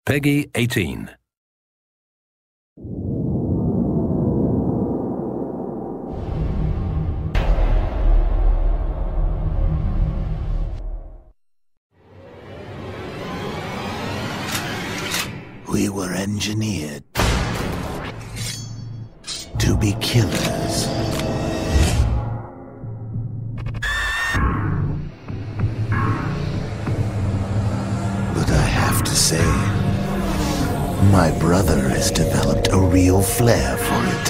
Peggy 18. We were engineered to be killers. But I have to say, my brother has developed a real flair for it.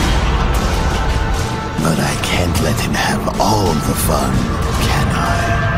But I can't let him have all the fun, can I?